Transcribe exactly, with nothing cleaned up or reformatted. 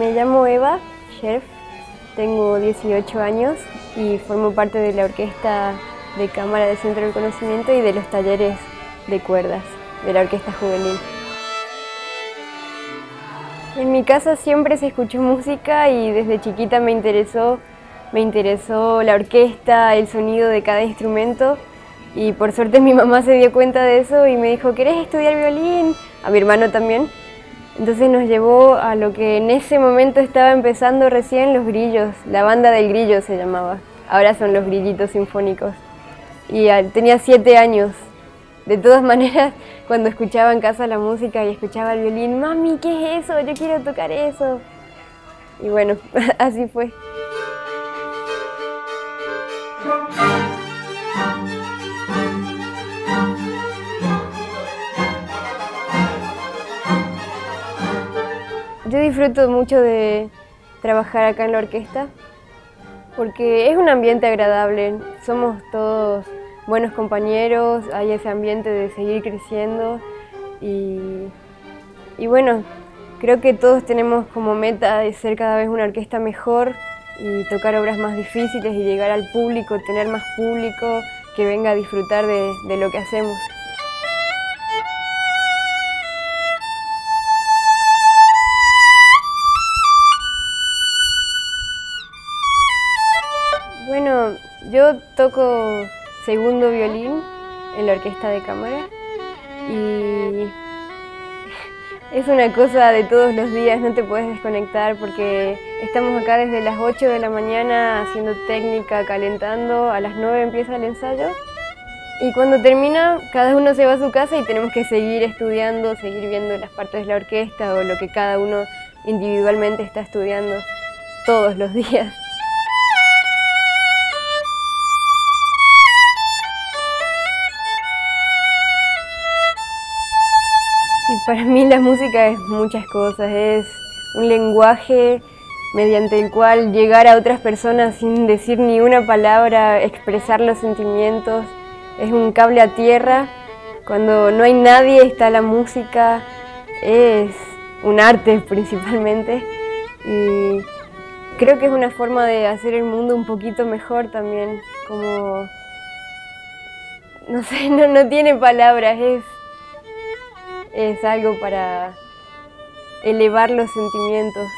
Me llamo Eva Scherf, tengo dieciocho años y formo parte de la orquesta de cámara del Centro del Conocimiento y de los talleres de cuerdas de la orquesta juvenil. En mi casa siempre se escuchó música y desde chiquita me interesó, me interesó la orquesta, el sonido de cada instrumento y por suerte mi mamá se dio cuenta de eso y me dijo, ¿querés estudiar violín? A mi hermano también. Entonces nos llevó a lo que en ese momento estaba empezando recién, los grillos, la banda del grillo se llamaba, ahora son los grillitos sinfónicos. Y tenía siete años. De todas maneras, cuando escuchaba en casa la música y escuchaba el violín, mami, ¿qué es eso? Yo quiero tocar eso. Y bueno, así fue. Yo disfruto mucho de trabajar acá en la orquesta porque es un ambiente agradable, somos todos buenos compañeros, hay ese ambiente de seguir creciendo y, y bueno, creo que todos tenemos como meta de ser cada vez una orquesta mejor y tocar obras más difíciles y llegar al público, tener más público que venga a disfrutar de, de lo que hacemos. Bueno, yo toco segundo violín en la orquesta de cámara y es una cosa de todos los días, no te puedes desconectar porque estamos acá desde las ocho de la mañana haciendo técnica, calentando, a las nueve empieza el ensayo y cuando termina cada uno se va a su casa y tenemos que seguir estudiando, seguir viendo las partes de la orquesta o lo que cada uno individualmente está estudiando todos los días. Y para mí la música es muchas cosas, es un lenguaje mediante el cual llegar a otras personas sin decir ni una palabra, expresar los sentimientos, es un cable a tierra, cuando no hay nadie está la música, es un arte principalmente y creo que es una forma de hacer el mundo un poquito mejor también, como, no sé, no, no tiene palabras, es... Es algo para elevar los sentimientos.